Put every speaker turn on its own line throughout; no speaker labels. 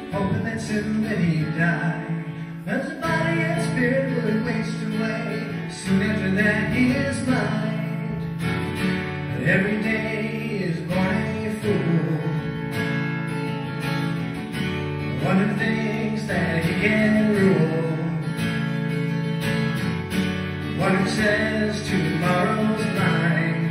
hoping that soon that he'd die. But his body and spirit would waste away. Soon after that he is blind. But every day is born a fool. One who thinks that he can rule. One who says tomorrow's mine.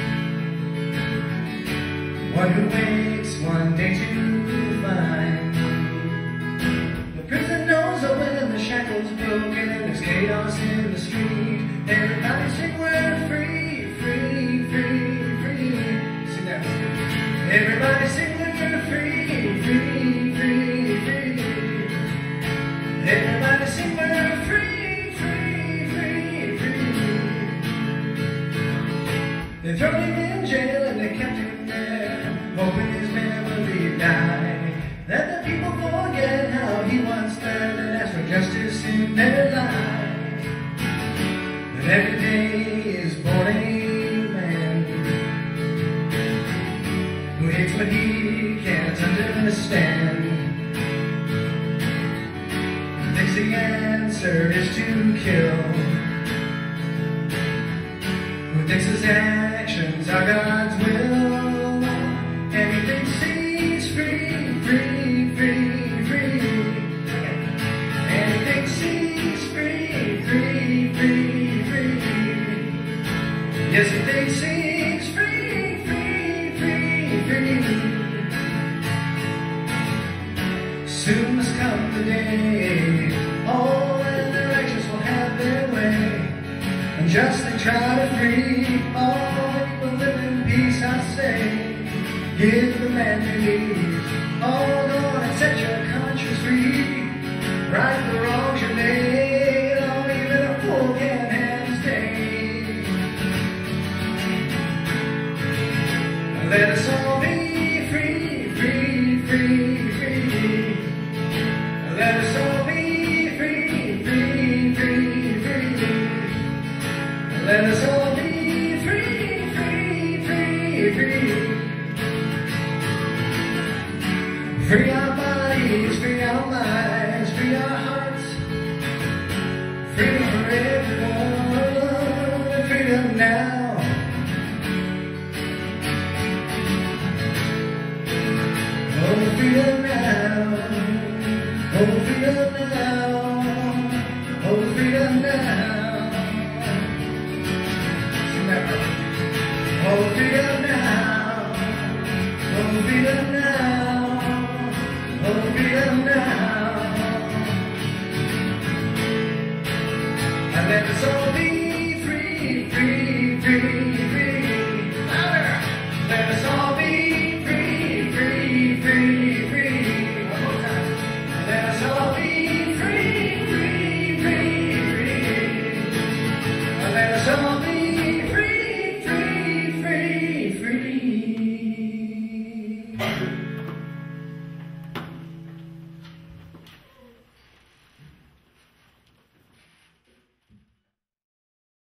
One who waits one day to find. The prison doors open and the shackles broken, and there's chaos in the street. Everybody sing we're free, free, free, free. Sing that. Everybody sing we're free, free, free, free. Everybody sing we're free, free, free, free. They throw him in jail and they kept him there, hoping his memory died. That the people forget how he once lived and ask for justice in their lives. But every day is born a man who hates what he can't understand. Thinks the answer is to kill. Who thinks his actions are God's will. And he thinks he's free, free, free, free. And he thinks he's free, free, free, free. Yes, he thinks he's free, free, free, free. Soon must come the day, all and the righteous will have their way, and justly try to free all who will live in peace. I say, give the land peace. Hold on and set your conscience free. Right the wrongs you made, oh, even a fool can't have his day. Let us all be free, free, free, free. Let us all be free, free, free, free. Let us all be free, free, free, free. Free our bodies, free our minds, free our hearts. Freedom for everyone, freedom now. Oh, freedom now. Oh, freedom now. Oh, freedom now. Oh, freedom now. Oh, freedom now. Oh, freedom now. And let us all be